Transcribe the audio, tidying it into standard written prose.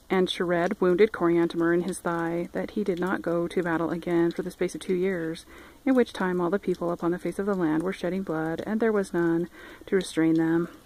And Shered wounded Coriantumr in his thigh, that he did not go to battle again for the space of 2 years, in which time all the people upon the face of the land were shedding blood, and there was none to restrain them.